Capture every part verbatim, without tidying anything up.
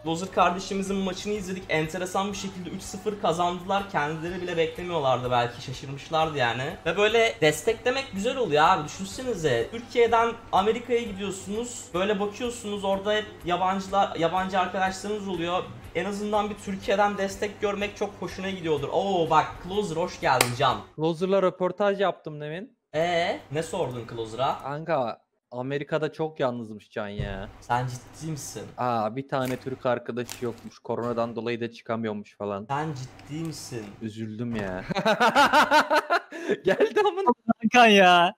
Closer kardeşimizin maçını izledik. Enteresan bir şekilde üç sıfır kazandılar. Kendileri bile beklemiyorlardı, belki şaşırmışlardı yani. Ve böyle desteklemek güzel oluyor abi. Düşünsenize, Türkiye'den Amerika'ya gidiyorsunuz. Böyle bakıyorsunuz, orada hep yabancılar, yabancı arkadaşlarınız oluyor. En azından bir Türkiye'den destek görmek çok hoşuna gidiyordur. Oo bak, Closer hoş geldin Can. Closer'la röportaj yaptım demin. Ee, ne sordun Closer'a? Kanka Amerika'da çok yalnızmış Can ya. Sen ciddi misin? Aa, bir tane Türk arkadaşı yokmuş. Koronadan dolayı da çıkamıyormuş falan. Sen ciddi misin? Üzüldüm ya. Geldi amına. Kanka ya.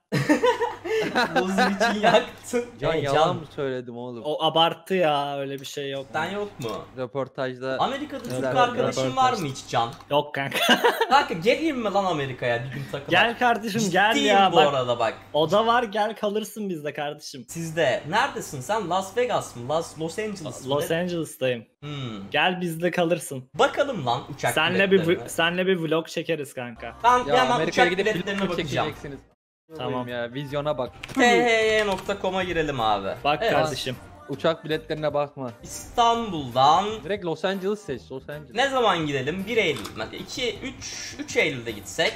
Closer için yaktın. Can Hey, yalan Can, mı söyledim oğlum? O abarttı ya, öyle bir şey yok. sen yok mu? Röportajda Amerika'da Türk Evet, arkadaşın var mı hiç Can? Yok kanka. Kanka geleyim mi lan Amerika'ya bir gün takıla? Gel kardeşim gel Ciddiyim ya. bu Bak, arada bak. oda var, gel kalırsın bizde kardeşim. Sizde. Neredesin sen? Las Vegas mı? Las Los Angeles mı? Los Angeles'tayım. Hmm. Gel bizde kalırsın. Bakalım lan uçak Senle bir biletlerine. senle bir vlog çekeriz kanka. Ben bir ya hemen Amerika'ya uçak gidip biletlerine film bakacağım. çekeceksiniz. Tamam. Tamam ya, vizyona bak. t h y nokta com'a girelim abi. Bak Evet. kardeşim. Uçak biletlerine bakma. İstanbul'dan Direkt Los Angeles seç, Los Angeles. ne zaman gidelim? bir Eylül. iki üç üç Eylül'de gitsek.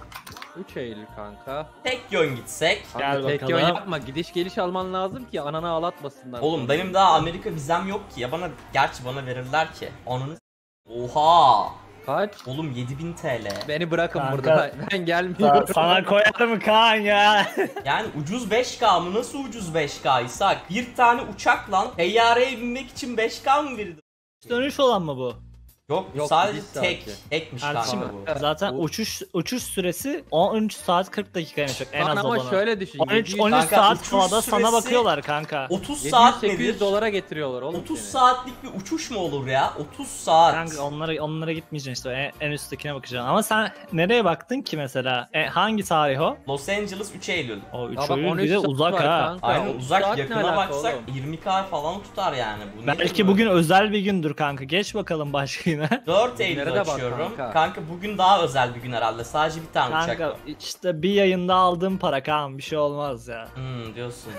üç Eylül kanka. Tek yön gitsek. Kanka Gel tek bakalım. yön yapma. Gidiş geliş alman lazım ki ananı ağlatmasınlar. Oğlum benim daha Amerika vizem yok ki ya, bana gerçi bana verirler ki. Onun Oha! Kaç? Oğlum yedi bin T L. Beni bırakın Kanka, burada. Ben, ben gelmiyorum. Sa- sana koyar mı Kaan ya? Yani ucuz beş K mı? Nasıl ucuz beş K İshak? Bir tane uçakla teyyareye binmek için beş K mı verildi? Dönüş olan mı bu? Yok, Yok, sadece gidiş tek. saati. Tekmiş Kardeşim kanka bu. kanka. zaten Bu- uçuş uçuş süresi on üç saat kırk dakikaymış en Lan az ama olana. şöyle düşün. on üç on üç Kanka, saat uçuş havada sana süresi- bakıyorlar kanka. otuz yedi saat yüz sekiz yüz nedir? dolara getiriyorlar oğlum otuz seni. saatlik bir uçuş mu olur ya? otuz saat. Kanka onlara onlara gitmeyeceksin işte, en, en üsttekine bakacaksın. Ama sen nereye baktın ki mesela? E, hangi tarih o? Los Angeles üç Eylül. O üç Ya bak, Eylül on üç bir de saat uzak var ha. kanka. Aynen, otuz uzak, saat ne yakına alaka baksak oğlum? yirmi K falan tutar yani. Bu Belki niye bugün özel bir gündür kanka. Geç bakalım başka yine. dört Eylül'de Nerede bak açıyorum. Kanka. kanka? bugün daha özel bir gün herhalde. Sadece bir tane uçak Kanka var. işte bir yayında aldığım para Kaan, bir şey olmaz ya. Hmm diyorsun.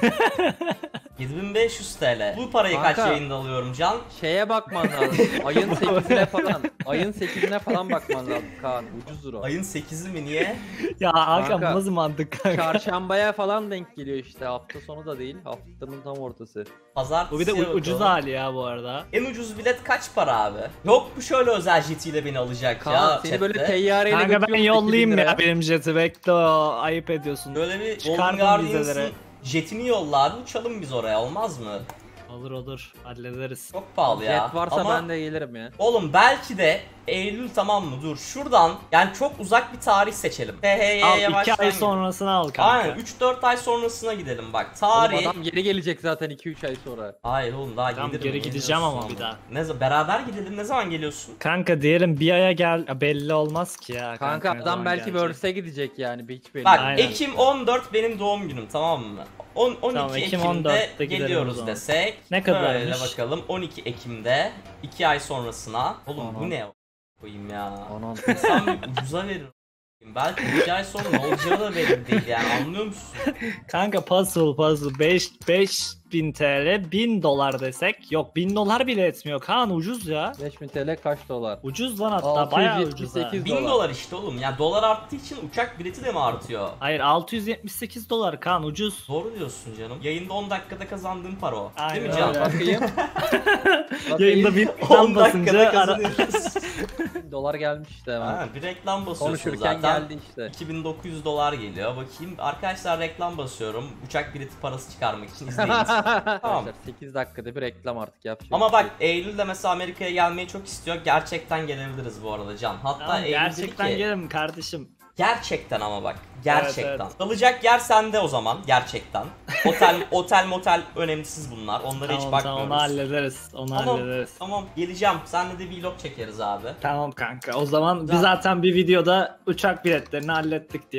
yedi bin beş yüz T L. Bu parayı kaç Kanka. yayında alıyorum Can? Şeye bakman lazım. Ayın sekizine falan. Ayın sekizine falan bakman lazım Kaan. Ucuzdur o. Ayın sekizi mi, niye? Ya Hakan bu Kanka, nasıl mantık kanka? Çarşambaya falan denk geliyor işte. Hafta sonu da değil. Haftanın tam ortası. Pazartesi. Bu bir de u- ucuz hali ya bu arada. En ucuz bilet kaç para abi? Yok bu şöyle özel jet ile beni alacak Kaan ya. seni chatte. böyle teyyareyle Kanka ben götürüyorum yollayayım sekiz bin ya liraya. benim jeti, bekle, o ayıp ediyorsun. Böyle bir Golden Çıkardım Guardians'ın vizelere. jetini yolla abi, uçalım biz oraya, olmaz mı? Olur olur, hallederiz. Çok pahalı ya. Jet varsa Ama ben de gelirim ya. oğlum belki de Eylül, tamam mı? Dur şuradan yani çok uzak bir tarih seçelim. T H Y'ye Al iki yavaştan ay gidelim. sonrasını al kanka. Aynen üç dört ay sonrasına gidelim bak. Tarih. Oğlum adam geri gelecek zaten iki üç ay sonra. Hayır oğlum daha Tamam, gelirim. geri yeni gideceğim olsun ama bir daha. Ne zaman beraber gidelim, ne zaman geliyorsun? Kanka diyelim bir aya gel, ya belli olmaz ki ya. Kanka ne adam zaman belki gelecek. Worlds'e gidecek yani. Hiç belli. Bak Aynen. Ekim on dört benim doğum günüm, tamam mı? on, on iki Tamam, Ekim Ekim'de on dörtte gidelim o geliyoruz zaman. desek. Ne kadarmış? Böyle bakalım on iki Ekim'de iki ay sonrasına. Oğlum bu Anam. ne koyayım ya? Anan. İnsan bir ucuza verir. Belki iki ay sonra ne olacağı da belli değil yani, anlıyor musun? Kanka puzzle puzzle beş beş bin T L bin dolar desek, yok bin dolar bile etmiyor Kaan, ucuz ya. beş bin T L kaç dolar? Ucuz lan, hatta altı yüz bayağı yetmiş ucuz ha. sekiz bin dolar. dolar işte oğlum ya, dolar arttığı için uçak bileti de mi artıyor? Hayır, altı yüz yetmiş sekiz dolar Kaan, ucuz. Doğru diyorsun canım. Yayında on dakikada kazandığın para o. Aynen Değil mi Can? öyle. Bakayım. Yayında bir on reklam basınca dakikada ara... kazanıyoruz. Dolar gelmiş işte hemen. Ha, bir reklam basıyorsun Konuşurken zaten. geldi işte. iki bin dokuz yüz dolar geliyor. Bakayım arkadaşlar, reklam basıyorum. Uçak bileti parası çıkarmak için izleyiniz. Arkadaşlar sekiz dakikada bir reklam artık yapacağız. Ama bak Eylül'de mesela Amerika'ya gelmeyi çok istiyor. Gerçekten gelebiliriz bu arada Can. Hatta Tamam, Eylül gerçekten dedi ki, gelirim kardeşim. gerçekten ama bak gerçekten. Evet, evet. Kalacak yer sende o zaman gerçekten. Otel otel motel önemsiz bunlar. Onlara hiç Tamam bakmıyoruz. tamam, onu hallederiz. Onu Tamam, hallederiz. tamam geleceğim. Seninle de vlog çekeriz abi. Tamam kanka, o zaman Güzel. biz zaten bir videoda uçak biletlerini hallettik diyelim.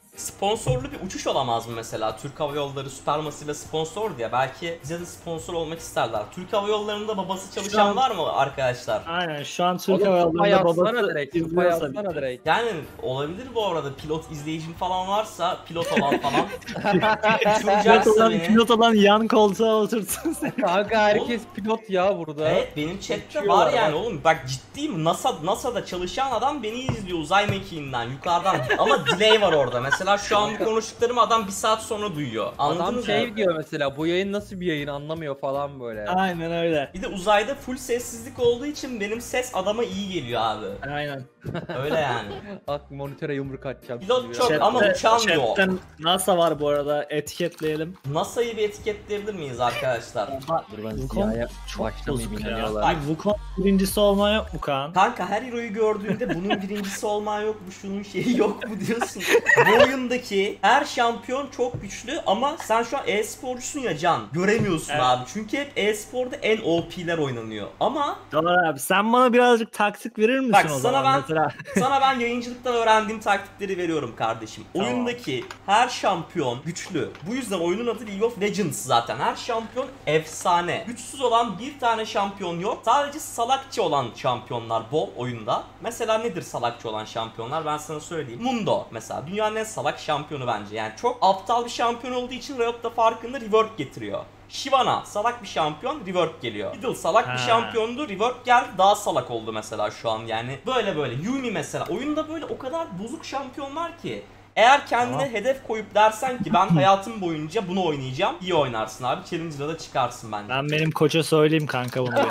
Sponsorlu bir uçuş olamaz mı mesela? Türk Hava Yolları Supermas ile sponsor diye. Belki bize de sponsor olmak isterler. Türk Hava Yolları'nda babası çalışan an- var mı arkadaşlar? Aynen şu an Türk Oğlum Hava Supa Yolları'nda yazsana babası direkt. Supa izliyorsa yazsana direkt. Yani olabilir bu arada, pilot izleyicim falan varsa, pilot olan falan. pilot Uçuracaksa olan, beni. pilot olan yan koltuğa otursun sen. Kanka herkes pilot ya burada. Evet, benim chatte Uçuyorlar var yani bak. oğlum, bak ciddiyim, NASA NASA'da çalışan adam beni izliyor uzay mekiğinden yukarıdan, ama delay var orada. Mesela şu an bu konuştuklarımı adam bir saat sonra duyuyor. Adam Anladınız şey mı? diyor mesela, bu yayın nasıl bir yayın anlamıyor falan böyle. Aynen öyle. Bir de uzayda full sessizlik olduğu için benim ses adama iyi geliyor abi. Aynen. Öyle yani. Bak monitöre yumruk atacağım. Pilot şimdi çok- biraz. ama uçan yok. chatten NASA var bu arada, etiketleyelim. NASA'yı bir etiketleyebilir miyiz arkadaşlar? Oha, Dur ben Wukong siyahya çok başlamayayım, bozuk ya. inanıyorlar. Bak. Abi Wukong birincisi olman yok mu Kaan? Kanka her hero'yu gördüğünde bunun birincisi olman yok mu, şunun şeyi yok mu diyorsun. Bu oyundaki her şampiyon çok güçlü ama sen şu an e-sporcusun ya Can. Göremiyorsun Evet. abi. Çünkü hep e-sporda en O P'ler oynanıyor. Ama Doğru abi, sen bana birazcık taktik verir misin Bak, o sana zaman ben- mesela? sana ben yayıncılıktan öğrendiğim taktikleri veriyorum kardeşim. Tamam. Oyundaki her şampiyon güçlü. Bu yüzden oyunun adı League of Legends zaten. Her şampiyon efsane. Güçsüz olan bir tane şampiyon yok. Sadece salakçı olan şampiyonlar bol oyunda. Mesela nedir salakçı olan şampiyonlar? Ben sana söyleyeyim. Mundo mesela. Dünyanın en salak şampiyonu bence. Yani çok aptal bir şampiyon olduğu için Riot da farkında rework getiriyor. Shyvana salak bir şampiyon, rework geliyor. Fiddle salak bir Ha. şampiyondu, rework geldi, daha salak oldu mesela şu an yani. Böyle böyle. Yumi mesela. Oyunda böyle o kadar bozuk şampiyon var ki. Eğer kendine Tamam. hedef koyup dersen ki ben hayatım boyunca bunu oynayacağım, iyi oynarsın abi. Challenge'da da çıkarsın bence. Ben benim koça söyleyeyim kanka bunu.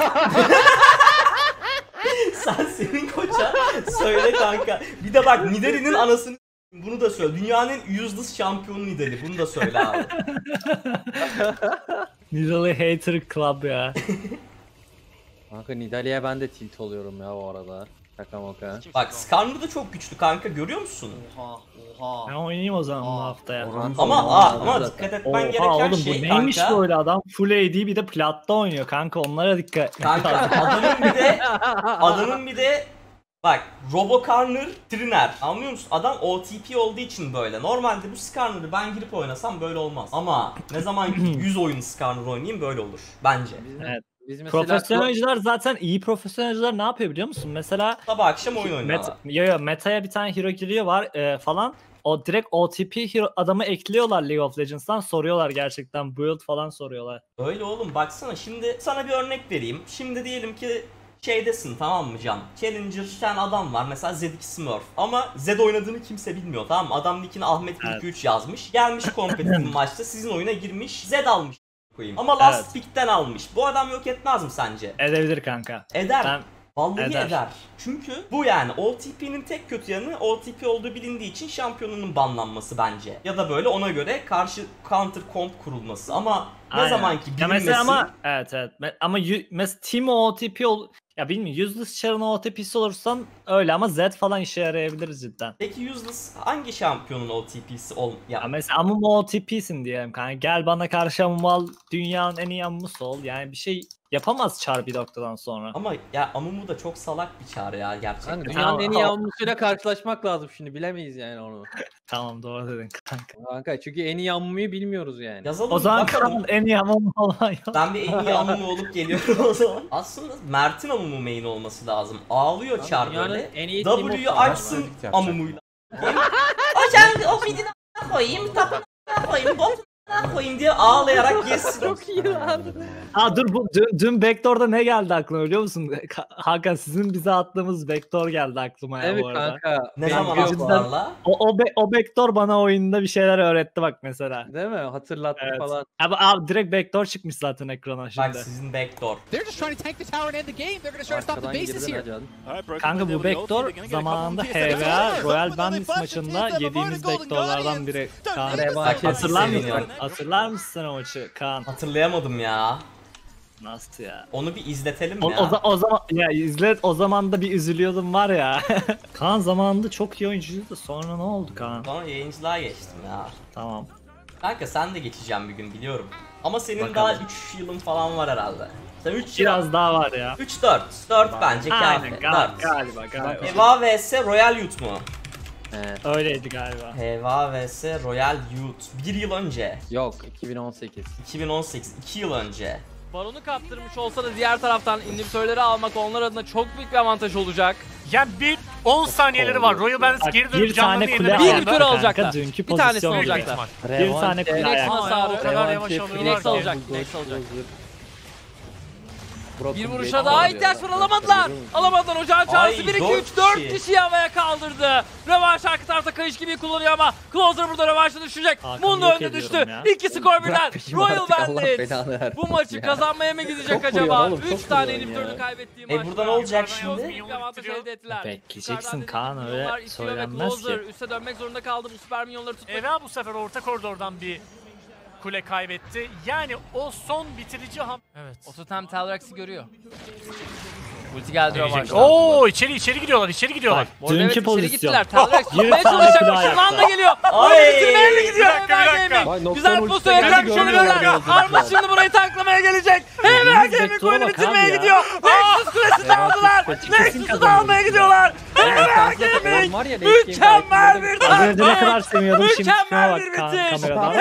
Sen senin koça söyle kanka. Bir de bak, Nidalee'nin anasını bunu da söyle. Dünyanın en useless şampiyonu Nidalee. Bunu da söyle abi. Nidalee Hater Club ya. Kanka Nidalee'ye ben de tilt oluyorum ya bu arada. Şaka maka. Bak, Skarner da çok güçlü kanka, görüyor musun? Oha oha. Ben oynayayım o zaman bu haftaya. Orhan- Ama Orhan- aa, Orhan ama zaten. dikkat etmen Oha gereken oğlum, şey bu neymiş kanka. böyle adam full A D bir de platta oynuyor kanka, onlara dikkat. Kanka adamın bir de adamın bir de bak, Robocarner Triner, anlıyor musun? Adam O T P olduğu için böyle. Normalde bu Skarner'ı ben girip oynasam böyle olmaz. Ama ne zaman yüz oyun Skarner oynayayım böyle olur bence. Biz, Evet. biz mesela Profesyonel oyuncular zaten, iyi profesyonel oyuncular ne yapıyor biliyor musun? Mesela Sabah akşam oyun oynuyorlar. Meta, yo, yo, meta'ya bir tane hero giriyor var e, falan. O direkt O T P hero adamı ekliyorlar League of Legends'tan, soruyorlar gerçekten build falan soruyorlar. Öyle oğlum, baksana şimdi sana bir örnek vereyim. Şimdi diyelim ki şeydesin, tamam mı Can? Challenger bir tane adam var mesela, Z iki Smurf. Ama Z oynadığını kimse bilmiyor, tamam mı? Adam nickini Ahmet bir iki üç yazmış. Gelmiş kompetitif maçta sizin oyuna girmiş. Z almış koyayım. Ama last Evet. pick'ten almış. Bu adam yok etmez mi sence? Edebilir kanka. Eder. Ben Vallahi eder. eder. Çünkü bu yani O T P'nin tek kötü yanı, O T P olduğu bilindiği için şampiyonunun banlanması bence. Ya da böyle ona göre karşı counter comp kurulması. Ama ne Aynen. zamanki Ya bilinmesi... mesela ama evet evet. Me- Ama yu- mesela Team O T P ol, ya bilmiyorum, useless Char'ın O T P'si olursan öyle, ama Z falan işe yarayabilir cidden. Peki useless hangi şampiyonun O T P'si ol... Ya Ya mesela Amumu O T P'sin diyelim kanka. Gel bana karşı Amumu al, dünyanın en iyi Amumu'su ol. Yani bir şey yapamaz Char bir noktadan sonra. ama ya Amumu da çok salak bir çağrı ya gerçekten. Kanka dünyanın en iyi Tamam. ammusuyla karşılaşmak lazım şimdi, bilemeyiz yani onu. Tamam, doğru dedin kanka. Kanka çünkü en iyi ammuyu bilmiyoruz yani. Yazalım O zaman bakalım. Kaan en iyi Amumu olan yok. Ben bir en iyi Amumu olup geliyorum o zaman. Aslında Mert'in Amumu main olması lazım. Ağlıyor Kanka Char dünyanın böyle. en iyi team W'yu of- açsın Yapacak. Amumu'yla. Hocam o midini a**ına koyayım, tapına a**ına koyayım, botuna a**ına koyayım diye ağlayarak geçsin. Çok iyi lan. Aa dur, bu dün, dün Backdoor'da ne geldi aklıma biliyor musun? Ka- Hakan, sizin bize attığımız Backdoor geldi aklıma ya Evet bu arada. kanka. Ne benim zaman yok. cidden- attılarla? O, o, be- o Backdoor bana oyunda bir şeyler öğretti bak mesela. Değil mi? Hatırlattı Evet. falan. Abi, abi direkt Backdoor çıkmış zaten ekrana şimdi. Bak sizin backdoor. They're just trying to tank the tower and end the game. They're going to try to stop the Arkadan bases girdin here. Acan. Kanka bu Backdoor zamanında H V A Royal Bandits maçında yediğimiz Backdoor'lardan biri. Kaan, Revanş Bak, hatırlar mısın? seviniyorum. Hatırlar mısın o maçı Kaan? Hatırlayamadım ya. Nasıl ya? Onu bir izletelim O, ya. o, za- o zaman ya izle, o zaman da bir üzülüyordum var ya. Kaan zamanında çok iyi oyuncuydu da sonra ne oldu Kaan? Sonra yayıncılığa geçtim ya. Tamam. Kanka sen de geçeceğim bir gün biliyorum. Ama senin Bakalım. daha üç yılın falan var herhalde. Sen üç yıl... Biraz daha var ya. üç dört. dört bence kafi. Aynen gal- dört. galiba galiba. Eva vs Royal Youth mu? He. Öyleydi galiba. H V vs Royal Youth. Bir yıl önce. Yok iki bin on sekiz. iki bin on sekiz. iki yıl önce. Baronu kaptırmış olsa da diğer taraftan inhibitörleri almak onlar adına çok büyük bir avantaj olacak. Yani bir on saniyeleri var. Royal Bandits Bak, geri bir dönüp canlarını tane kule yenilemeye Bir ayakta inhibitör kanka, alacaklar. dünkü Bir tanesini pozisyon büyük alacaklar. ihtimal. Bir tane kule Phoenix ayakta. hasarı. O kadar yavaş alıyorlar Phoenix ki. alacak. Phoenix alacak. Bir vuruşa daha ihtiyaç var, alamadılar. Alamadılar, ocağın çağrısı. Ay, bir iki dört üç dört kişi. kişiyi havaya kaldırdı. Rövanş arka tarafta kayış gibi kullanıyor ama Closer burada rövanşa düşecek. Hakan'ı Mundo yok önde ediyorum düştü. ya. İki skor birden. Bırak peşimi Royal artık, Allah Bandits belanı versin bu maçı ya. kazanmaya mı gidecek Çok acaba? vuruyor oğlum, üç çok tane vuruyor inhibitörünü ya. kaybettiği E maçta. burada ne olacak Yukarıdan şimdi? büyük bir avantaj elde ettiler. Bekleyeceksin Yukarıdan Kaan, dediğim öyle milyonlar istiyor ve söylenmez ki. Closer üste dönmek zorunda kaldı. Bu süper milyonları tutmak. Eva bu sefer orta koridordan bir kule kaybetti. Yani o son bitirici ham... Evet. O totem Telrex'i görüyor. Ulti geldi Gelecek. rövanşta. Oo içeri içeri gidiyorlar, içeri gidiyorlar. Bu arada Dünkü evet, içeri pozisyon. gittiler. Telrex Bir tutmaya tane çalışacak. kule Işınlan da ayakta. geliyor. Ay! Orada bitirmeye mi gidiyor? Bir dakika, bir Hemen dakika. Gaming. Vay, nokta Güzel ulti pozisyona geldi, yakalamış görmüyorlar olabilirler. yolda. Arma şimdi burayı tanklamaya gelecek. Hemen Gaming Vektor'a oyunu bak bitirmeye abi ya. gidiyor. Nexus kulesini de aldılar. Nexus'u da almaya gidiyorlar. Hemen Gaming. Mükemmel bir Az önce ne darbe. kadar seviyordum, şimdi tipime Mükemmel bak bir kan- bitiş. kameradan.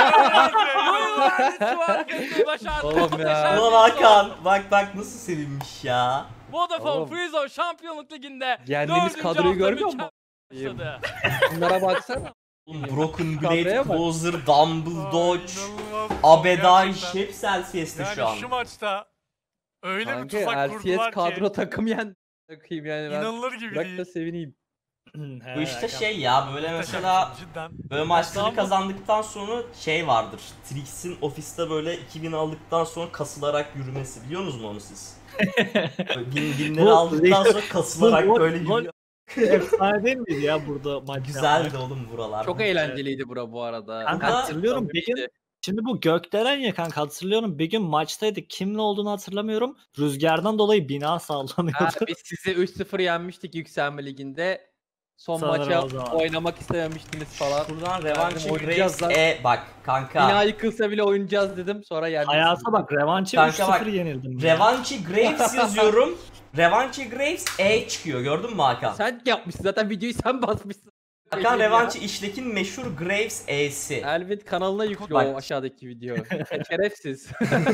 Royal Bandits şu hareketi başardı. Oğlum ya. Muhteşem Ulan bir Hakan bak bak nasıl sevinmiş ya. Vodafone Oğlum. Freezone Şampiyonluk Ligi'nde Yendiğimiz dördüncü kadroyu hafta görmüyor musun? mükemmel başladı. Bunlara baksana. Oğlum, Broken Kameraya Blade, bak. Closer, Dumble Dodge, İnanılmaz. Abeday, Gerçekten. hepsi L C S'te şu Yani an. şu maçta öyle bir Kanka tuzak L C kurdular S kadro ki takım yendi. Takayım yani ben. inanılır gibi Bırak değil. da sevineyim. Bu işte şey ya böyle mesela Cidden. böyle maçları Ama- kazandıktan sonra şey vardır. Trix'in ofiste böyle iki bin aldıktan sonra kasılarak yürümesi, biliyor musunuz onu siz? Böyle bin, binleri Bu- aldıktan sonra kasılarak Bu- böyle bu- yürüyor. Efsane değil miydi ya burada maç? Güzeldi oğlum buralar. Çok eğlenceliydi bura bu arada. Kanka Burada- hatırlıyorum bir gün, şimdi bu gökdelen ya kanka, hatırlıyorum bir gün maçtaydık, kimle olduğunu hatırlamıyorum, rüzgardan dolayı bina Ha, sallanıyordu. biz sizi üç sıfır yenmiştik Yükselme Ligi'nde. Son Sanırım maça o zaman. oynamak istememiştiniz falan. Buradan Revanche oynayacağız Graves lan. E bak kanka. Bina yıkılsa bile oynayacağız dedim, sonra yendik. Hayata bak, revanşı Kanka üç bak, sıfır yenildim. ya. Revanche Graves yazıyorum. Revanche Graves E çıkıyor, gördün mü Hakan? Sen yapmışsın zaten, videoyu sen basmışsın. Hakan Revanche işlekin meşhur Graves E'si. Elbet kanalına yüklüyor Bak. o aşağıdaki video. Şerefsiz.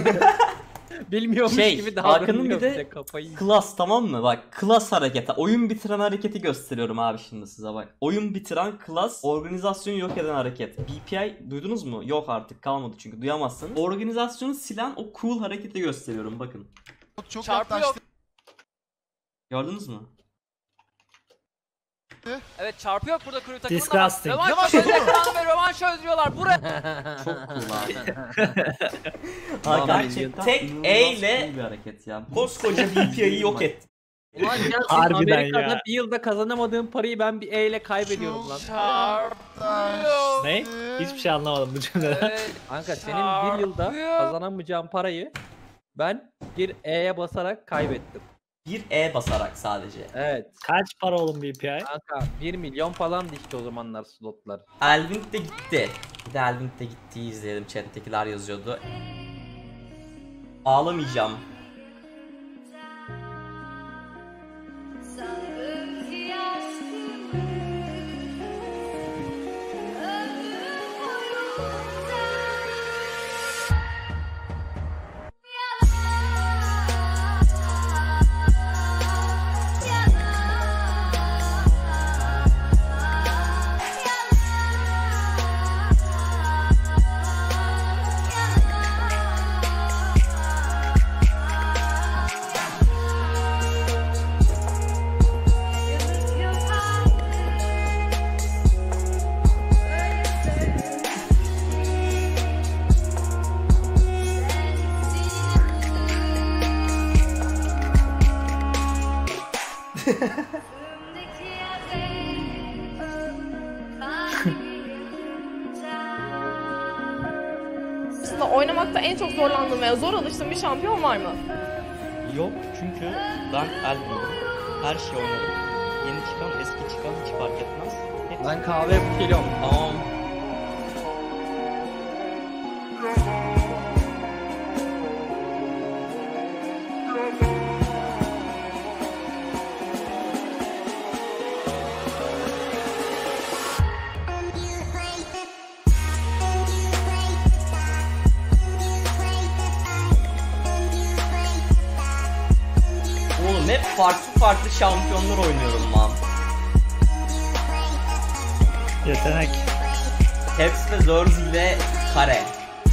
Bilmiyormuş Şey, gibi Hakan'ın davranıyor bir de bize, kafayı. Klas, tamam mı? Bak klas hareketi. Oyun bitiren hareketi gösteriyorum abi şimdi size bak. Oyun bitiren klas, organizasyonu yok eden hareket. B P I duydunuz mu? Yok artık, kalmadı çünkü duyamazsınız. Organizasyonu silen o cool hareketi gösteriyorum, bakın. Çok Çarpıyor. yaklaştı. Gördünüz mü? Evet, çarpı yok burada kuru takımın ama Disgusting. rövanş Yavaş öldürüyor oldu. ve rövanş öldürüyorlar. Buraya Çok cool abi. Tamam, Hakan gerçekten tek inanılmaz E ile cool bir hareket ya. koskoca B P I'yi yok etti. Ulan ya senin Harbiden Amerika'da ya. bir yılda kazanamadığım parayı ben bir E ile kaybediyorum lan. çarpıyor. Ne? Hiçbir şey anlamadım bu cümleden. Evet. Kanka senin bir yılda Çarpıyor. kazanamayacağın parayı ben bir E'ye basarak kaybettim. Bir E basarak sadece. Evet. Kaç para oğlum B P I? Kanka bir milyon falan işte o zamanlar slotlar. Elving de gitti. Bir de Elving de gittiği izleyelim. Chat'tekiler yazıyordu. Ağlamayacağım. Aslında oynamakta en çok zorlandığım veya zor alıştığım bir şampiyon var mı? Yok, çünkü ben Elvin'im. Her şey oynarım. Yeni çıkan, eski çıkan hiç fark etmez. Hepsi Ben kahve yapıp geliyorum. Tamam. Oğlum hep farklı farklı şampiyonlar oynuyorum lan. Yetenek. Caps ve Zerzi ve Kare.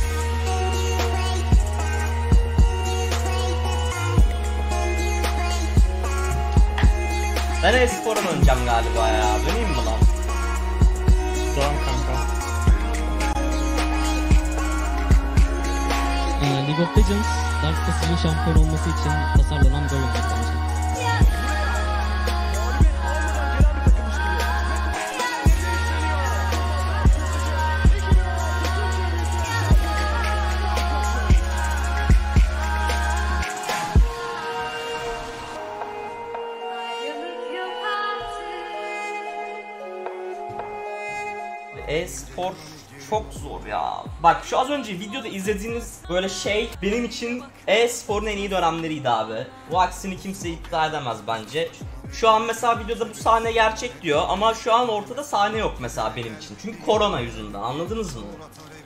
Ben e-spora döneceğim galiba ya. Döneyim mi lan? Doğan kanka. Ee, League of Legends, Dark Passsage'in şampiyon olması için tasarlanan bir oyundur bence. E-spor çok zor ya. Bak şu az önce videoda izlediğiniz böyle şey benim için e-sporun en iyi dönemleriydi abi. Bu aksini kimse iddia edemez bence. Şu an mesela videoda bu sahne gerçek diyor ama şu an ortada sahne yok mesela benim için. Çünkü korona yüzünden, anladınız mı?